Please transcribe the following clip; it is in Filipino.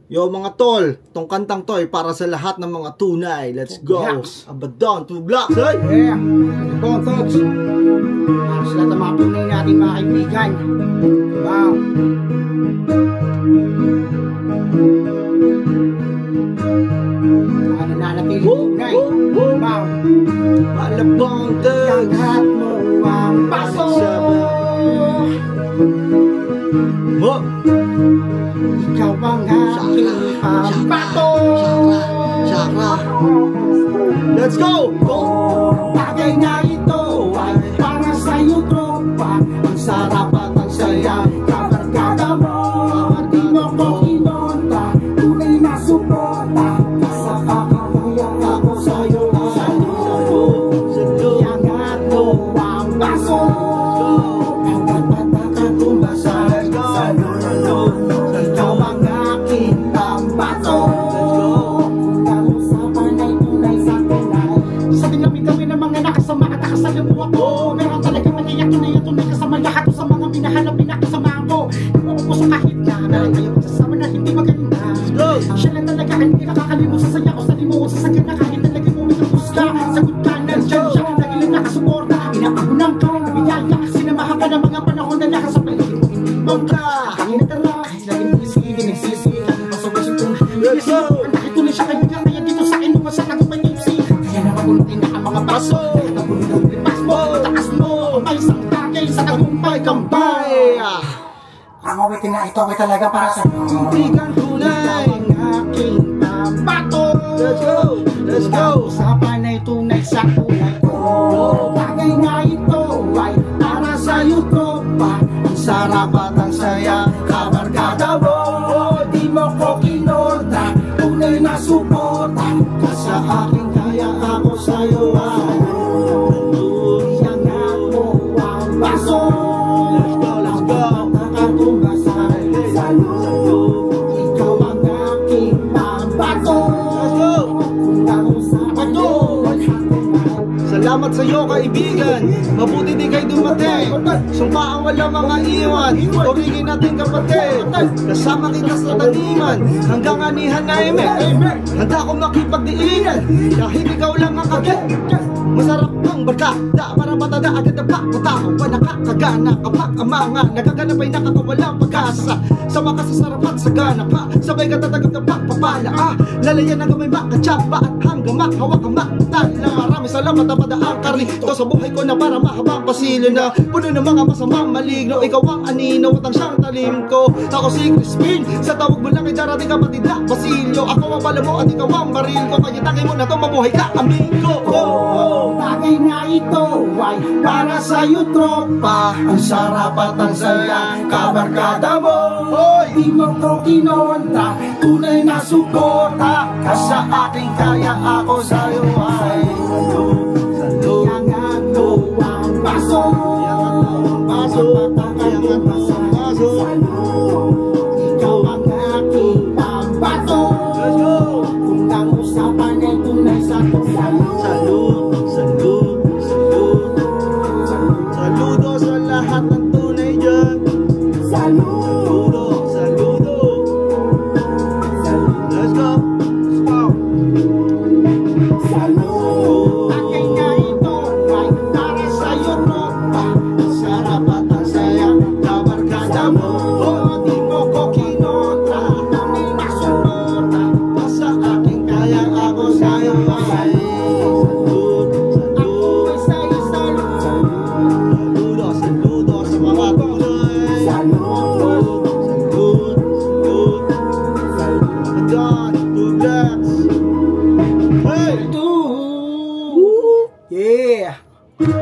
Yo mga tol, tong kantang to ay para sa lahat ng mga tunay. Let's go. Abaddon, 2 blocks. Hey! Yeah, ito folks. Para sa lahat ng mga tunay natin mga kaibigan. Wow. Mga nananatiling tunay. Wow. Malabang Kagat mo ang paso. Mo! Ikaw ang aking pambato. Sakra! Let's go! Go! Bagay na ito ay para sa'yo tropa. Ang sarap at ang saya. Kabarkada mo, di mo ko inonta. Tunay na suporta. Sa kakakaya ako sa'yo. Iangat mo ang baso. Hanggang matakatumbasan. Ikaw ang aking pambato. Ang usapan ay tunay sa tunay. Sa tinamig kami ng mga nakasama at nakasalamuha ko. Meron talaga maniyak tunay kasama lahat sa mga minahanap pinakasama ko. Inuupo sa kahit na meron kayo magsasama na hindi maganda. Siya lang talaga hindi nakakalimot sa saya ko sa limuot sa sagana kahit talaga mo may kapusga. Sagot ka na dyan siya, nagilang nakasuporta. Inapagunan ka, nabiyaya, sinamahan ka ng mga panahon na nakasapay. Inimbang ka, ang inatara, laging pulisili, nagsisita. Pasaway siya kung Let's go! ang nakituloy siya kaibigan kaya dito sa inuman sa nagumay tipsy. Kaya nakagunti na ang mga paso. Nakagunti ang lipas mo, mataas mo. May isang tagay sa tagumpay kampay. Ang awitin na ito ay talaga para sa Titigan tunay! ang aking pambato. Let's go! Let's go! Usapan ay tunay sa kulay ko. Bagay na ito ay para sa'yo tropa. Ang sarap at ang saya. Kabarkada mo, di mo ko kinontra. Tunay na suporta. Ka sa akin kaya ako sa'yo ay iangat mo ang baso. Let's go! Let's go! Nakatumbasan sa'yo. Ikaw ang aking pambato. Let's go! Kung ang usapan doon Salamat sa iyo kaibigan, mabuti di kayo dumating. Sumpa ang walang mga iwan, turigin natin kapatid. Kasama kita sa taniman, hanggang anihan na emek. Handa ko makipagdiinan, dahil ikaw lang ang kagit. Masarap ang barkada, para matada agad ang pagkatawa. Nakakagana kapag ang mga nagaganap ay nakakawalang pag-asa. Sama ka sa sarap at sagana pa, sabay ka tatagap ng pagpapala. Lalayan ang gamay makatsapa at hanggang makahawak ang makatala. Maraming salamat na padaang karito sa buhay ko na para mahabang pasilyo na puno ng mga masamang maligno. Ikaw ang anino at ang siyang talim ko. Ako si Crispin, sa tawag mo lang ay darating kapatid na Basilio. Ako ang pala mo at ikaw ang baril ko. Kaya tangin mo na to, mabuhay ka amigo. bagay na ito ay para sa'yo tropa. Ang sarap at ang saya. Kabarkada mo, di mo ko kinonta. Tunay na suporta. Ka sa akin kaya ako sa'yo ay iangat mo ang baso. Ikaw ang aking pambato. Kung ang usapan ay tunay sa tunay.